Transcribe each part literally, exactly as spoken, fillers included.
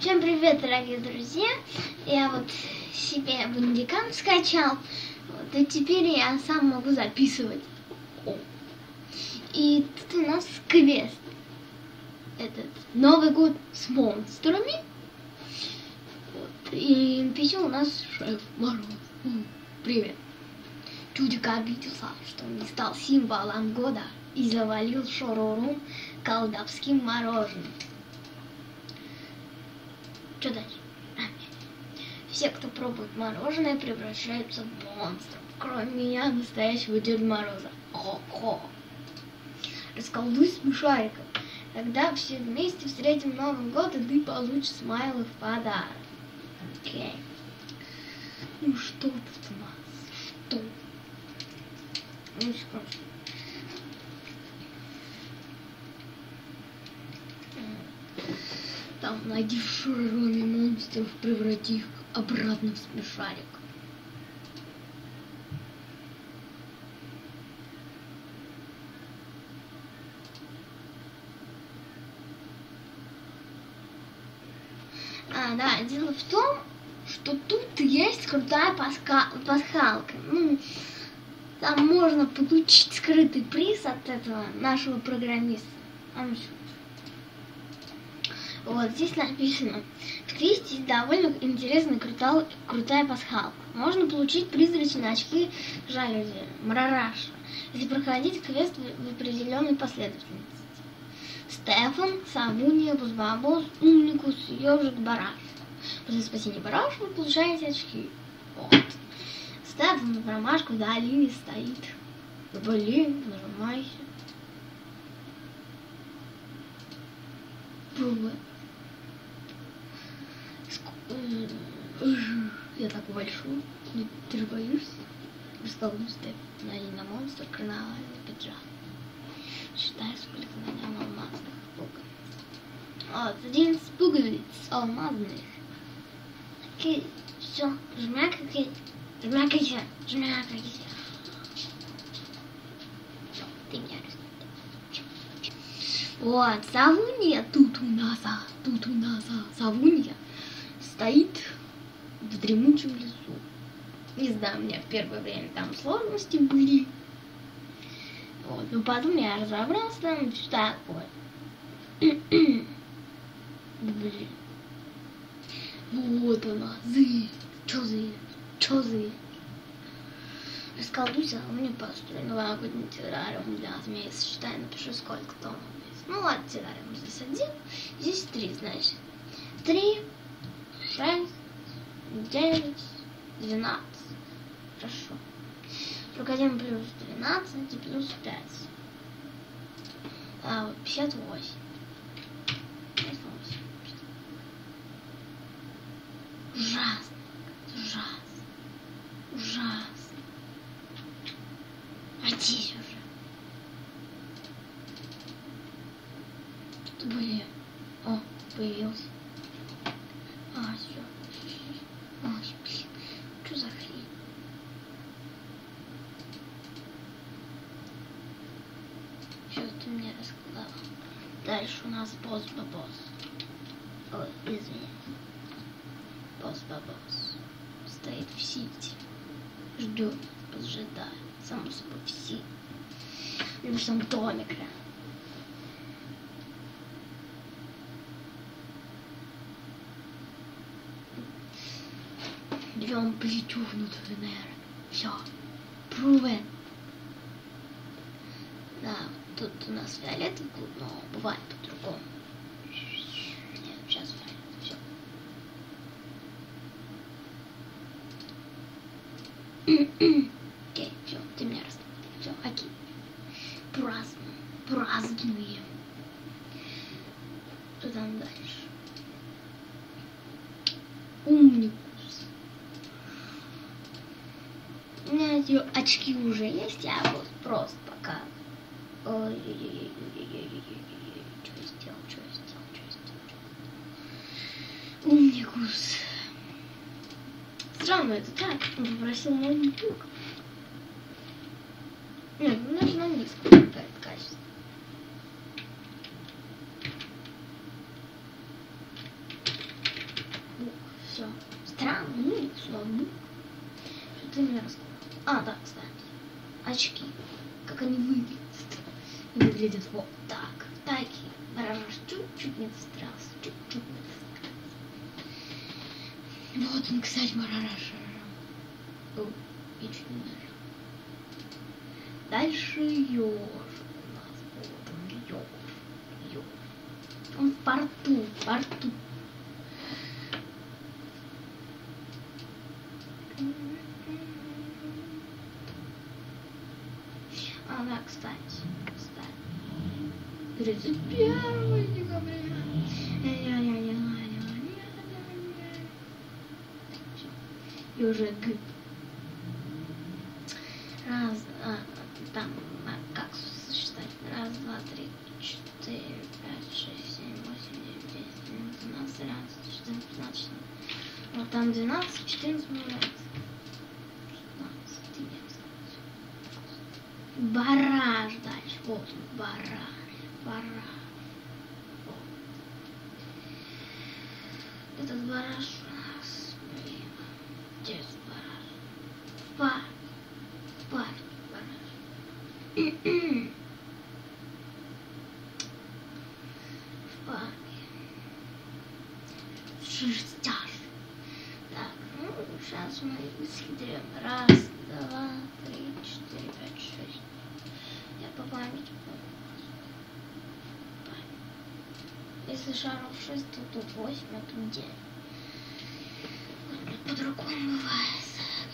Всем привет, дорогие друзья! Я вот себе Бандикам скачал, вот, и теперь я сам могу записывать. И тут у нас квест. Этот Новый год с монстрами. Вот, и писал у нас Шеф Мороз. Привет. Чудик обиделся, что он не стал символом года и завалил шорорум колдовским мороженым. Что дальше? Все, кто пробует мороженое, превращаются в монстров. Кроме меня, настоящего Деда Мороза. Хо-хо. Расколдуй смешариков. Тогда все вместе встретим Новый год, и ты получишь смайлы в подарок. Окей. Ну что тут у нас? Что? Ну что? Там найди в шороруме монстров, преврати их обратно в смешарик. А, да, дело в том, что тут есть крутая пасхалка. Ну, там можно получить скрытый приз от этого нашего программиста. А ну, вот здесь написано: в квесте довольно интересная крутая, крутая пасхалка. Можно получить призрачные очки жалюзи, Мрараша, если проходить квест в, в определенной последовательности. Стефан, Савуния, Бузбабос, Умникус, Ёжик, Бараш. После спасения Бараша вы получаете очки. Вот. Стефан в ромашку в долине стоит. Блин, нажимайся. Пробуй. Я так большой. Ты же боишься? Расколдуй Стефан. Надень на монстр карнавальный пиджак. Считай, сколько на нем алмазных пуговиц. Вот, один с пуговиц алмазных. Окей, все, жмякайте, жмякайте, жмякайте. Все, ты меня рассмотришь. Вот, Савуния тут у нас, а, тут у нас, а, Савуния стоит в дремучем лесу. Не знаю, у меня в первое время там сложности были. Вот, но потом я разобрался, там что такое. Блин. Вот она, зы. Чё зы? Чё зы? Расколдуйся, а мне построен новогодний террариум для змеи. Сосчитай, напиши, сколько тонн здесь. Ну ладно, террариум здесь один, здесь три, значит. Три, шесть, девять, двенадцать. Хорошо. Прокатим плюс двенадцать и плюс пять. А, вот пятьдесят восемь. пятьдесят восемь. Ужасно. Ужасно. Ужасно. Родись уже. Блин. О, появился. А, все. Ой, блин. Что за хрень? Что ты мне рассказала? Дальше у нас босс-бабос. Ой, извини. Босс-бабос. Стоит в сити. Ждет, поджидает. Само собой в сити. Либо в том домике. Берем плетю внутрь энергии. Все. Proven. Да, тут у нас фиолетовый клуб, но бывает по-другому. Нет, сейчас фиолетовый, все. Окей, все, ты меня расстроил. Все, окей. Празднуем, празднуем. Что там дальше? Умникус. У меня эти очки уже есть, я вот просто пока... Ой-ой-ой-ой-ой-ой-ой-ой-ой. Что я сделал, что я сделал, что я сделал? Умникус. Странно это так. Он попросил мой ноутбук. Нет, ну даже на английском какое-то качество. Все. Странно, ну и все. Ну. Что ты мне рассказал? А, да, кстати. Очки. Как они выглядят. Выглядят вот так. Такие. Баражаш чуть-чуть не застрялся. Чуть-чуть не застрялся. Вот он, кстати, Марараш. О, и чуть не застрял. Дальше ёж у нас. Вот он, ёж. Ёж. Он в порту, в порту. А, да, кстати, кстати. тридцать первого декабря. И уже г. Раз, а, там, а, как сосчитать? Раз, два, три, четыре, пять, шесть, семь, восемь, девять, десять, двенадцать, тринадцать, четырнадцать, пятнадцать. Вот там двенадцать, четырнадцать, пятнадцать. Бараж дальше. Вот он, бараж. Бараж. Вот. Этот бараж у нас. Блин. Где этот бараж? В парке. В парке бараж. В парке. Шерстяж. Так, ну сейчас мы исследуем. Раз, два, три, четыре, пять, шесть. Я по памяти помню. Если шаров шесть, то тут восемь, а тут девять. По-другому бывает.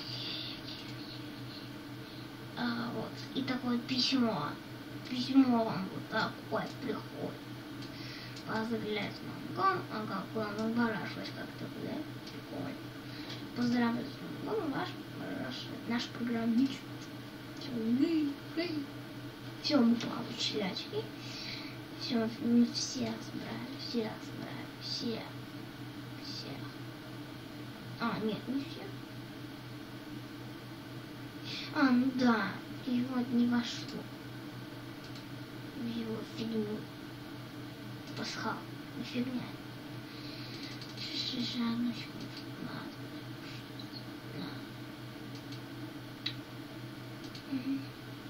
А, вот. И такое письмо. Письмо вам вот такое приходит. Поздравляю с Новым годом. Ага, главный бараш, как-то, да? Прикольно. Поздравляю с Новым годом, ваш бараш, наш программист. Все, мы получили очки. Все, мы все собрали, все собрали, все. Все. А, нет, не все. А, ну да, и вот не вошло в его фигню. Пасхал, не фигня. Сейчас, одну секунду. Надо. Надо.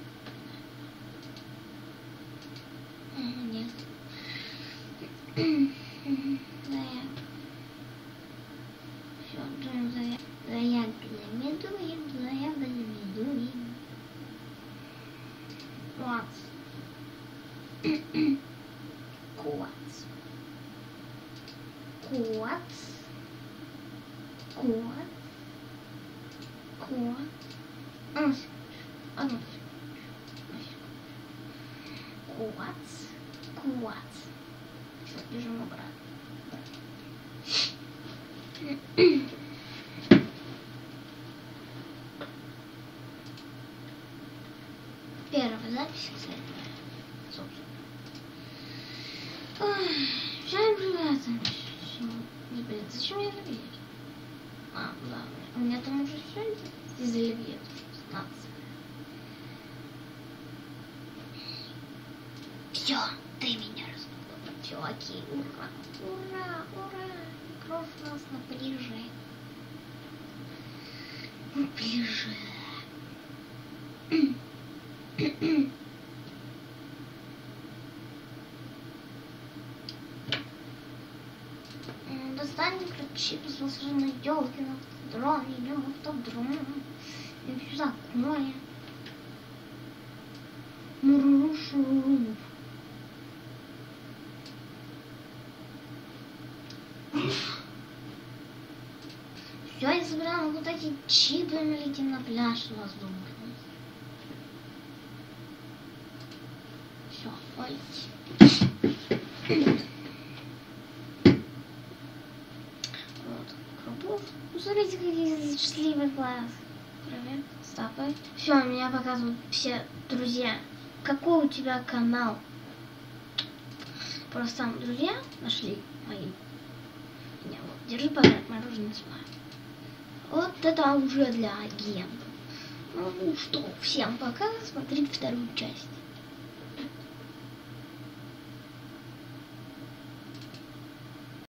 Нет. Заряд. Все, дуем заряд. Зарядными дуем, зарядными дуем. Клац. Клац. Клац. Клац. Клац. Одну секунду. Одну секунду. Клац. Клац. Все, бежим обратно. Первая запись, кстати, собственно. Ой, всем привет. Не блин, зачем я забьет? А, да, у меня там уже все из-за левьет. Все, ты меня раздумал. Все, окей, ура, ура, ура. Кровь у нас на пляже. На пляже. Достанем ключи, послушаем на елки, на автодром, идем в автодром. И все такое. Муруру шуруру. Все, я собирала вот эти чипы, мы летим на пляж воздушный. Все, полетим. Вот, крупов. Смотрите, какие счастливый глаз. Привет, стопы. Все, меня показывают все друзья. Какой у тебя канал? Просто там друзья нашли мои. Не, вот, держи подряд мороженое с вами. Вот это уже для агентов. Ну что, всем пока, смотрите вторую часть.